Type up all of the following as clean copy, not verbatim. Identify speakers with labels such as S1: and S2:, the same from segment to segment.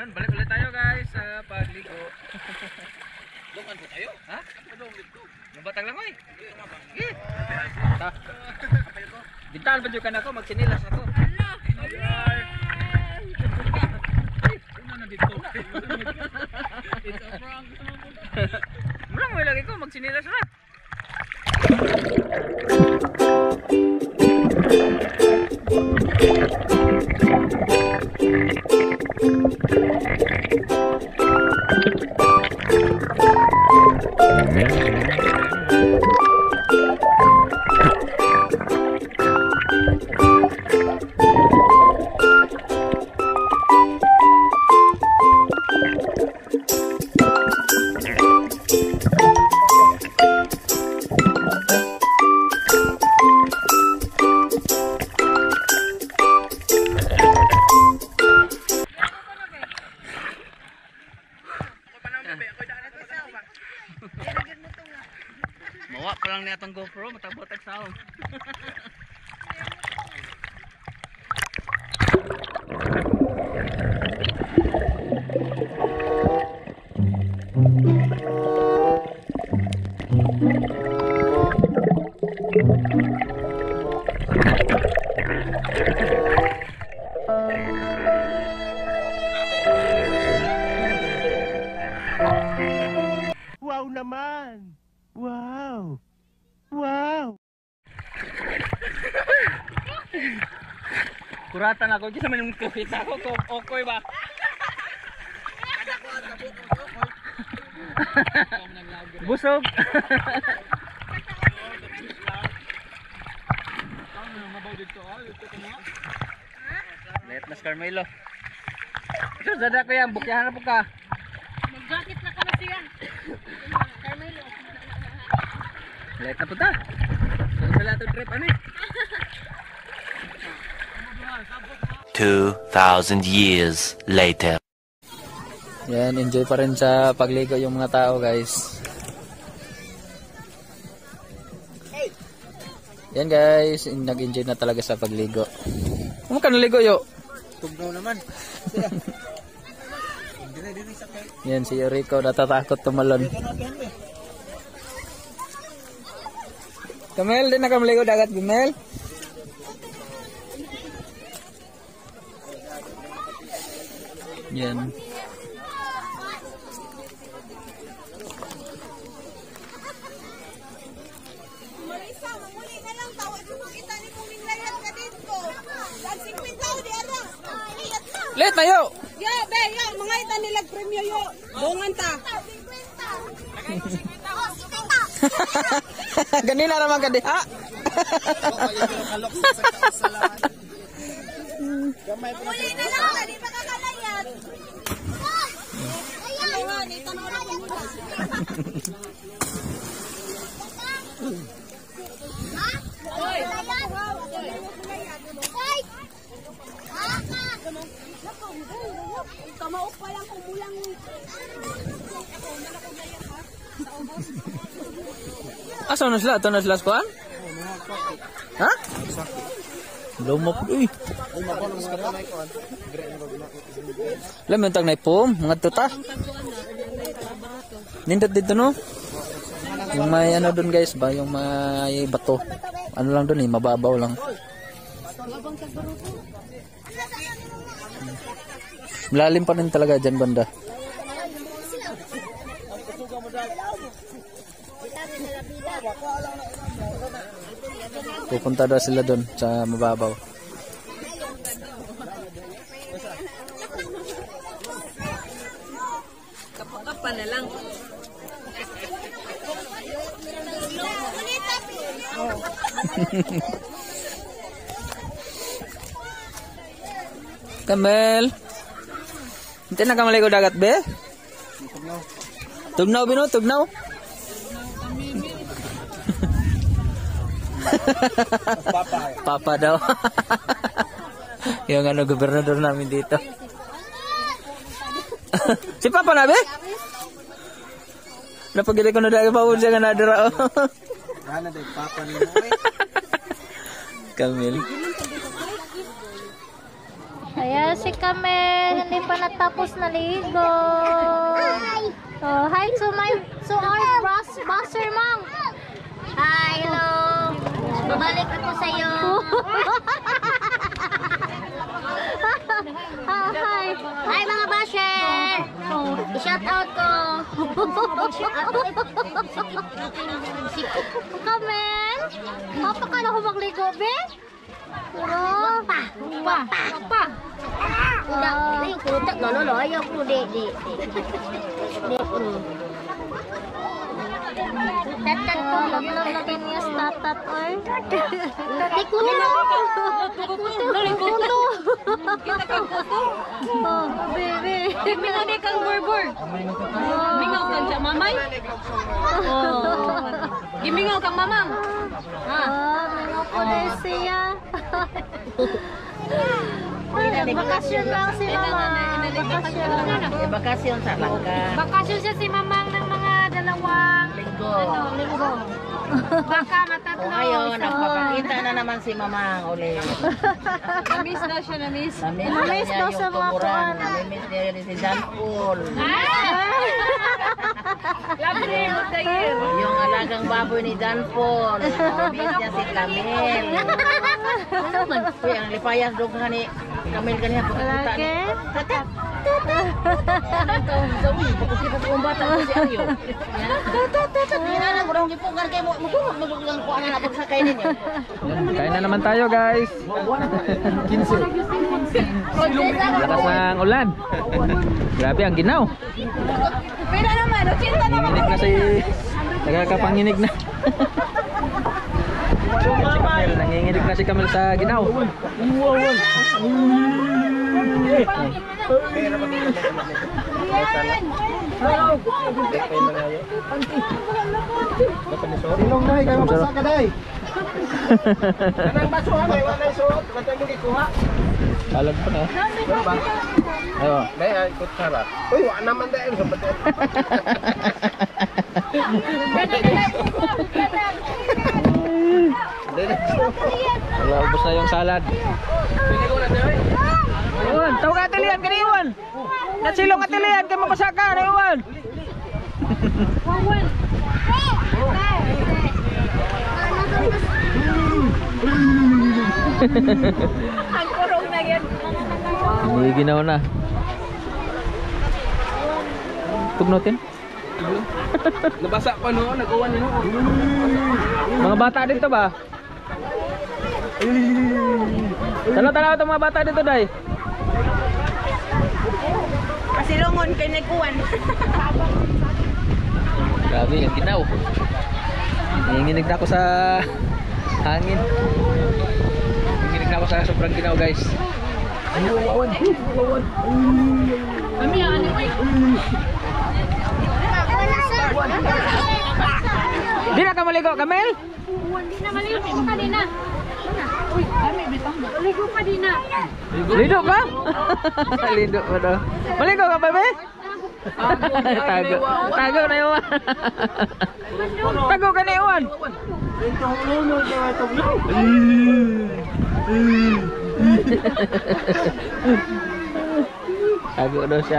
S1: Ayun, balik ulit tayo guys sa pagligo.
S2: Doon po tayo?
S1: Ha?
S2: Doon dito.
S1: Yung batang lang, oy. Sige. Ta. Bintaan pa dyan ako, magsinilas ako.
S2: Una na dito. It's a prank.
S1: Mula mo ilagay ko, magsinilas na. Mawa pa lang niya itong GoPro, matabot ang sound.
S3: Wow naman! Wow! Wow!
S1: Kuratan ako, di sa manong kita ako, okoy ba? Busog! Let mas Carmelo. Ito, dada ko yan, bukyahan na po ka.
S4: Mag-jacket na ka na siya. Carmelo.
S1: Let na po ta. Sa lahat ng trip, ano eh?
S5: 2,000 years later.
S1: Yan, enjoy pa rin sa pagligo yung mga tao guys. Yan guys, nag-enjoy na talaga sa pagligo. Ano ka naligo yo?
S2: Tugnaw naman.
S1: Yan si Rico, natatakot tumalon. Kamel, din na ka maligo dagat, Kamel? Yan.
S4: Marisa, mamuli na lang. Tawad mo kita ni kung ninglayat ka dito. Lag 50 tao di ano. Layat na.
S1: Let na yo!
S4: Ya, be, ya. Mga ita nilag premyo yo. Bungan ta. 50.
S1: Ganina naman ka diha.
S4: Mamuli na lang. Di pa kakalayat. Ayan. Dito na lang muna. Hoy. Hoy. Kamao pa lang kung mulang.
S1: Asa na sila? Ito na sila skuan? Ha? Lumok. Uy. Alam yung tag na ipom. Mga tuta. Nindot dito no? Yung may ano dun guys ba? Yung may bato. Ano lang dun eh. Mababaw lang. Malalim pa rin talaga dyan banda. Pupunta daw sila dun sa mababaw.
S4: Kapakapa na lang.
S1: Kamel. Hindi na ka maligo dagat be? Tugnaw bino, tugnaw. Papa daw. Yung ano gobernador namin dito. Si Papa na be? Napagili ko na dahil pa siya nga nadira.
S2: Ano day papa ni mo eh.
S1: Kamil.
S6: Ayan si Kamel, hindi pa natapos naligo. Oh, hi to our buzzer mom. Hi, hello. Babalik ako sa iyo. Hi. Hi mga basher. I-shout out ko. Kamel, papa ka na humagligo, be? Papa. Udah, kutak lolo ayaw ko di. Tatat ko lang niya tatat or. Tikulo. Oh, baby.
S4: Mingaw ni kang burbur. Mingaw kang siya, mamay. Oh. Gimingaw kang mamang.
S6: Mingaw po na siya. Bakasyon lang si mama.
S7: Bakasyon sa Langka.
S6: Bakasyon siya si mamang ng mga dalawang
S7: Linggo.
S6: linggo. Baka matatlo.
S7: Ngayon, nagpapakita na naman si Mamang ulit.
S4: Namiss daw siya, namiss.
S6: Namiss daw sa mga kuwan.
S7: Namiss niya rin si Dan Paul.
S4: Labre mo tayo.
S7: Yung alagang baboy ni Dan Paul. Namiss niya si Camel. Uy, ang lipayas dog nga ni Camel ganyan. Pagkakita ni. Sabi, pagkakita sa kong bata ko si Aryo. Hinalang ko daw gipugan kayo mo. Magpugang ko ang napag sa kainin eh.
S1: Kain na naman tayo guys. 15. Lakas ng ulan. Grabe ang ginaw.
S4: Pero naman, cinta naman.
S1: Nanginginig na si... Nagkakapanginig na. Si Kamel, nanginginig na si Kamel sa ginaw.
S2: Silong na kayo mapasa ka day. Kanang basuhan ay wala isuot, katay mo gikuha.
S1: Alag pa na. Ayo.
S2: Day ikot sara. Uy, wa naman day ang kapatid.
S1: Wala, ubos na yung salad. Iwan, tawag ka atilian ka ni Iwan. Natsilong atilian kay mapasaka na Iwan.
S4: Ang kurong na yan.
S1: Hindi ginaw na. Tugnotin.
S2: Nabasa pa no, nagawan ni no.
S1: Mga bata dito ba? Tanaw-tanaw itong mga bata dito, Day.
S4: Pasilungon kay nagkuwan.
S1: Grabe, ang ginaw. Nanginginig na ako sa hangin. Nanginginig na ako sa sobrang ginaw, guys.
S4: Kami ano ay.
S1: Di na ka maligo, Kamel?
S4: Hindi na maligo ko kanina. Uy, kami bitang mo. Maligo pa din na.
S1: Lido ka? Lido pa daw. Maligo ka, bebe? Tago. Tago na yun. Tago ka na yun. Tago daw siya.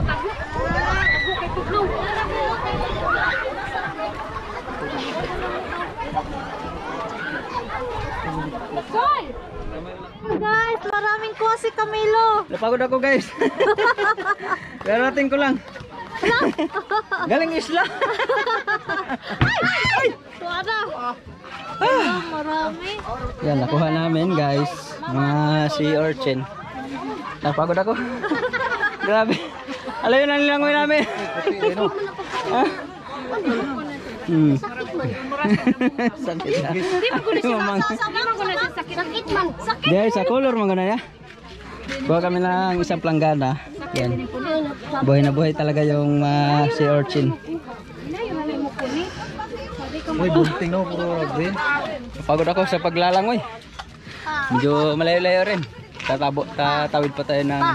S6: Guys, maraming kuha si Camilo.
S1: Napagod ako, guys. Karating ko lang. Galing isla.
S6: Kuha na. Marami.
S1: Yan, nakuha namin, guys. Mga sea urchin. Napagod ako. Grabe. Alayo na nilangoy namin. Sakit na.
S4: Hindi mo kuno siya sakit man. Sakit.
S1: Dahil sa color mga na ya. Kuha kami ng isang planggana. Yan. Buhay na buhay talaga yung sea urchin.
S2: Uy, bunting no, puro green.
S1: Pagod ako sa paglalangoy. Medyo malayo-layo rin. Tatawid pa tayo ng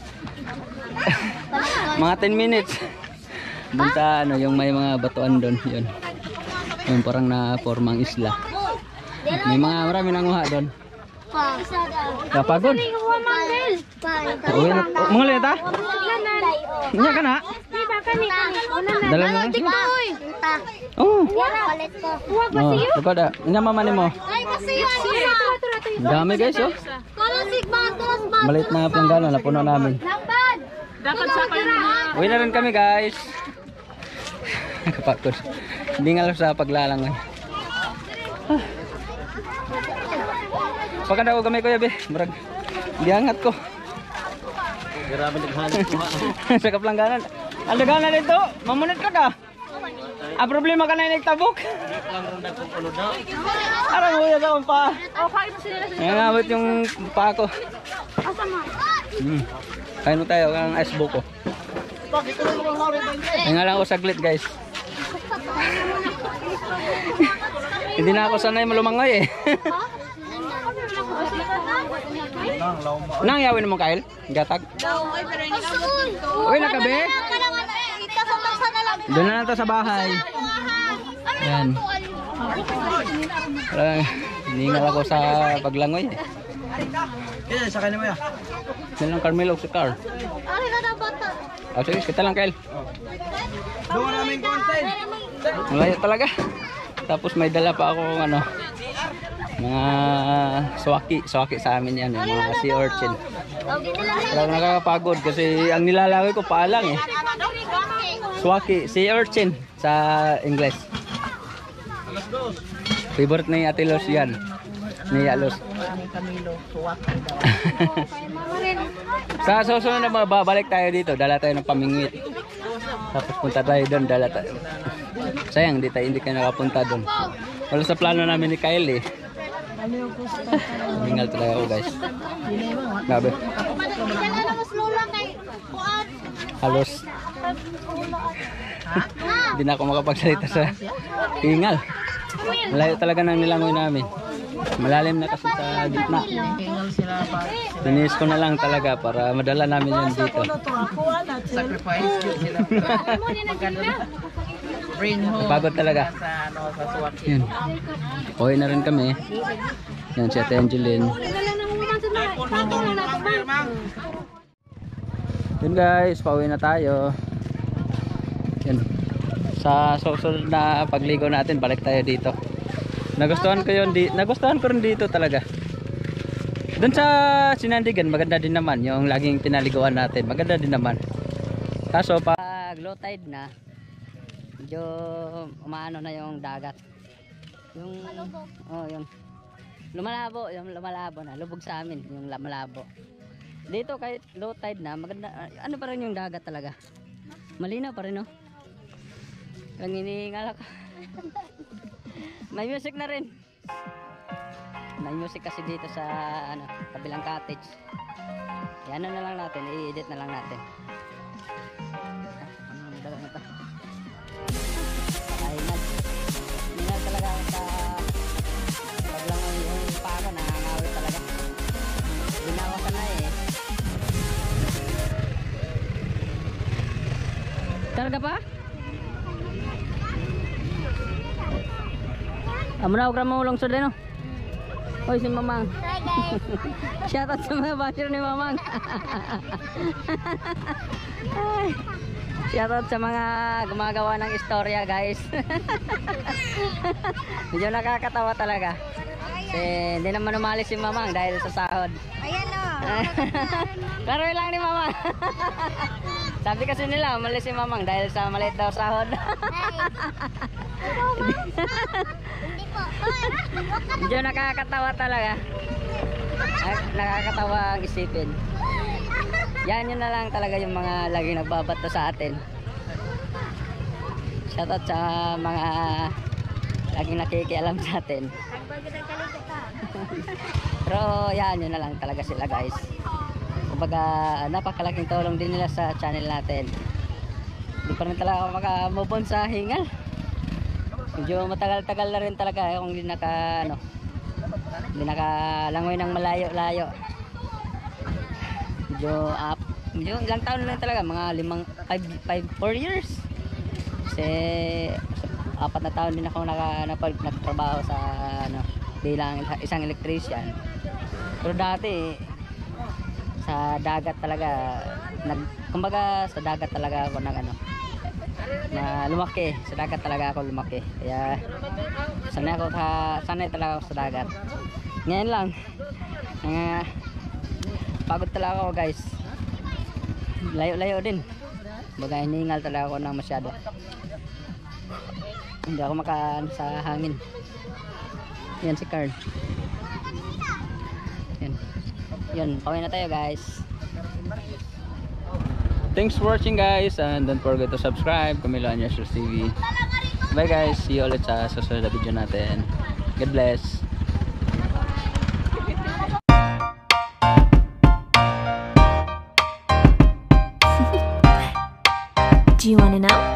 S1: mga 10 minutes. Doon sa ano, yung may mga batuan doon. Yun. Yung parang na formang isla. May mga marami nanguha doon. Kapagod. Uwi na. Mga leta? Nya ka na? Dala na. Oh. Oh, lupa da. Nya mama nimo. Ang dami guys oh. Maliit na planggana na puno namin.
S6: Dapat sa kayo na.
S1: Uwi na rin kami guys. Kapagod. Hindi nga lang sa paglalangan. Pagkanda ko gamay ko yabe. Marag. Diangat ko.
S2: Grabe naghalit ko.
S1: Sa kaplangganan. Ang dagana dito. Mamunit ka ka. Ang problema ka na nagtabok. Arang huya sa akong paa. Ngayon abot yung paa ko. Kain mo tayo ang icebook ko. Nga lang ako saglit guys. Hindi na ako sanay malumangoy eh. Nang yawin mo Kyle? Gatag? Uy nakabe? Doon na lang to sa bahay. Yan. Hiningal ako sa paglangoy eh.
S2: Yan, sakay na mo ya.
S1: Yan lang Carmelo si Car. Oh, sige, kita lang Kyle.
S2: Doon namin content.
S1: Malayo talaga. Tapos may dala pa ako ano, mga swaki sa amin yan, yung mga sea urchin. Pero nakakapagod kasi ang nilalagay ko paalang eh. Swaki, sea urchin sa English. Favorite ni Ate Los yan. Ni Alos. Sa susunod na babalik tayo dito, dala tayo ng pamingwit. Tapos punta tayo doon, dala tayo. Sayang, hindi kayo nakapunta doon. Wala sa plano namin ni Kyle eh. Hingal talaga ako guys. Grabe. Halos. Hindi na ako makapagsalita sa hingal. Malayo talaga nang nilangoy namin. Malalim na kasi sa gitna. Tinis ko na lang talaga para madala namin yan dito.
S7: Sacrifice sila. Bring home.
S1: Pagod talaga.
S7: Sa ano sa Suwaki.
S1: Yan. Uwi na rin kami. Yan si Ate Angeline. Yun guys, pauwi na tayo. Yan. Sa susunod na pagligo natin, balik tayo dito. Nagustuhan ko rin dito talaga. Doon sa Sinandigan, maganda din naman yung laging pinaliguan natin. Maganda din naman. Kaso pag low tide na, medyo umaano na yung dagat. Yung yung lumalabo na, lubog sa amin yung malabo. Dito kahit low tide na, maganda ano pa rin yung dagat talaga. Malinaw pa rin no. Lang iniingal ako. May music na rin. May music kasi dito sa ano, kabilang cottage. Yan na lang natin, i-edit na lang natin. Ano dala na to? Ayun talaga ako sa paglangoy yung pako, nangangawit talaga. Binawa ka na eh. Talaga pa? Amo na ako ramulong sa dino. Hoy si Mamang.
S6: Hi guys.
S1: Shoutout sa mga basher ni Mamang. Shoutout sa mga gumagawa ng istorya guys. Medyo nakakatawa talaga. Kasi hindi naman umalis si Mamang dahil sa sahod.
S6: Ayan o.
S1: Laro lang ni Mamang. Sabi kasi nila umalis si Mamang dahil sa maliit daw sahod. Medyo nakakatawa talaga. Nakakatawa ang isipin. Yan yun na lang talaga yung mga laging nagbabato sa atin. Shoutout sa mga laging nakikialam sa atin. Pero yan yun na lang talaga sila guys. Kumbaga napakalaking tulong din nila sa channel natin. Hindi pa rin talaga ako maka-move on sa hingal. Medyo matagal-tagal na rin talaga kung hindi nakalangoy ng malayo-layo. Medyo ilang taon na rin talaga, mga 4 years. Kasi 4 na taon din ako nagtrabaho sa bilang isang electrician. Pero dati sa dagat talaga kumbaga sa dagat talaga ako nag ano na lumaki, sa dagat talaga ako lumaki, kaya sanay talaga ako sa dagat. Ngayon lang pagod talaga ako guys, layo din, baga hiningal talaga ako ng masyado, hindi ako makaan sa hangin. Yan si Carl. Yun, pauwi na tayo guys. Thanks for watching guys, and don't forget to subscribe Camilo Anyasio TV. Bye guys, see you ulit sa susunod na video natin. God bless.
S8: Do you want to know?